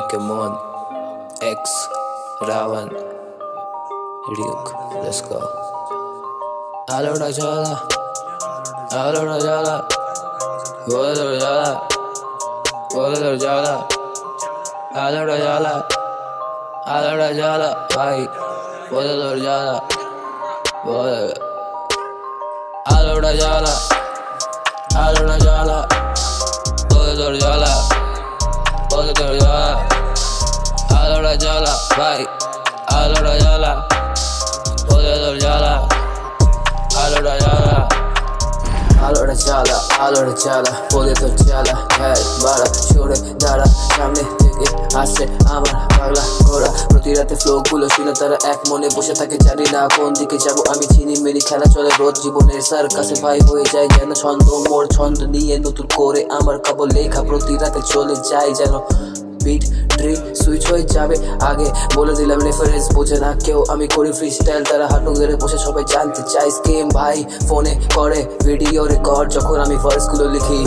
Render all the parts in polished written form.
Pokemon X Ravan Duke. Let's go. Alora jala, alora jala, alora jala, alora jala, alora jala, alora jala, bhai, alora jala, alora jala, alora jala, alora jala, alora jala, alora jala, bhai, alora jala, alora jala. Alora jala, bole to jala, hey, bara, chore, dara, samne theke ashe amar pagla gora. Proti rate flow gulo shila tara ek mone boshe thake jani na kon dike jabo ami chini meri khela chole roj jiboner sarkase bhai hoye jay jeno chondo mor chondo niye notun kore amar kebol lekha proti rate chole jay jeno beat drill switch হয়ে যাবে আগে বলে দিলাম reference বোঝে না কেউ আমি করি ফ্রি স্টাইল তারা হাঁটু ধরে বসে সবাই জানতে চাই স্কেম ভাই ফোনে করে ভিডিও রেকর্ড যখন আমি ভার্সগুলো লিখি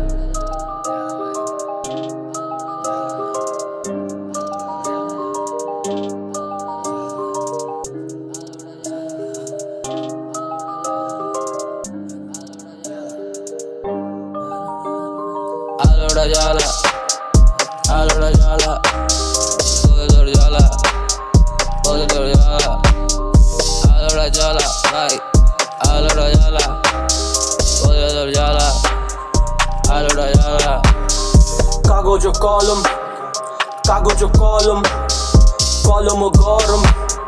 আলোড়া জ্বালা alora jala, alora jala, alora jala, alora jala, bhai, alora jala, alora jala, alora jala. Kagoz o kolum, kolum o gorum,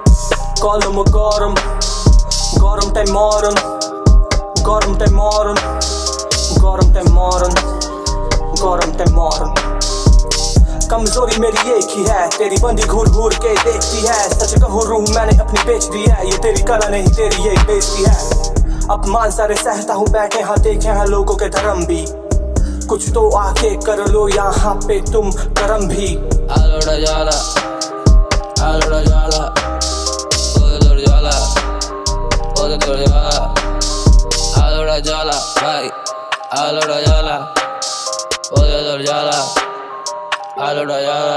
gorum te morun, gorum te morun, gorum te morun, gorum te morun. कमजोरी मेरी एक ही है तेरी बंदी घूर घूर के देखती है सच कहूँ रूह मैंने अपनी बेच दी है ये तेरी कला नहीं तेरी ये बेइज्जती है अपमान सारे सहता हूँ बैठे हाँ देखे हैं लोगों के धर्म भी कुछ तो आके कर लो यहाँ पे तुम करम भी alora jala, alora jala, alora jala, alora jala, alora jala, bhai, alora jala, alora jala. Alora jala.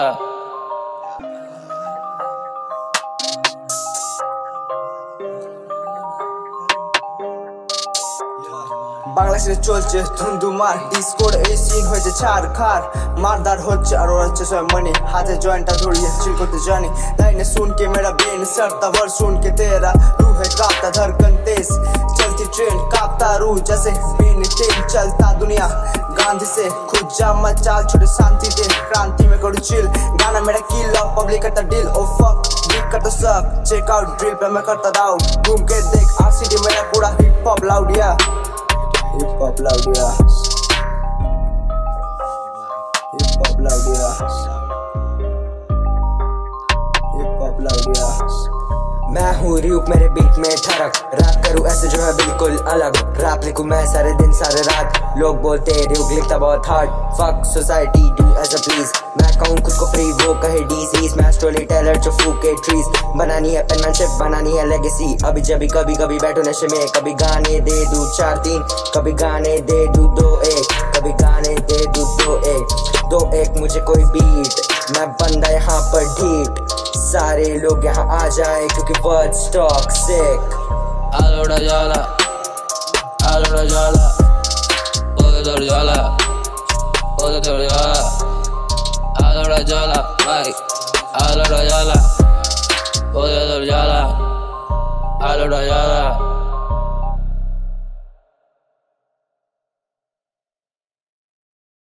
বাংলাদেশে চলছে ধুমধুমার ডিসকোর এই সিন হয়েছে ছাড়খাড় মারদার হচ্ছে আর ওর হচ্ছে সব মনি হাতে জয়েন্টটা ধরিয়ে চিল করতে জানি लाइने सुन के मेरा ब्रेन सड़ता वर सुन के तेरा रूह है कांपता धड़कन तेज चलती ट्रेन कांपता रूह जैसे बेन तेल चलता दुनिया गांधी से खुद जा मत चाल छोटे शांति दे क्रांति में करो चिल गाना मेरा किल और पब्लिक करता डील ओ फक बीट करता सक चेक आउट ड्रिल पे मैं करता डाउट घूम के देख आरसीडी मेरा पूरा हिप हॉप लाउड या hip hop loud yeah hip hop loud yeah hip hop loud yeah मैं हूँ रियूप मेरे बीट में ठरक रैप करूँ ऐसे जो है बिल्कुल अलग रैप लिखूँ मैं सारे दिन सारे रात लोग बोलते रियूप लिखता बहुत hard fuck society do as a please मैं कहूँ खुद को फ्री वो कहे डिजीज मैं स्टोरी टेलर जो फूके ट्रीज बनानी है पेनमैनशिप बनानी है लेगेसी अभी जभी कभी कभी बैठो नशे में कभी गाने दे दूँ 4-3 कभी गाने दे दूँ 2-1 कभी गाने दे दूँ 2-1 मुझे कोई बीट मैं बंदा यहाँ पर ढीठ सारे लोग यहाँ आ जाए क्योंकि words toxic alora jala, alora jala, alora jala, alora jala, alora jala, bhai, alora jala, alora jala, alora jala.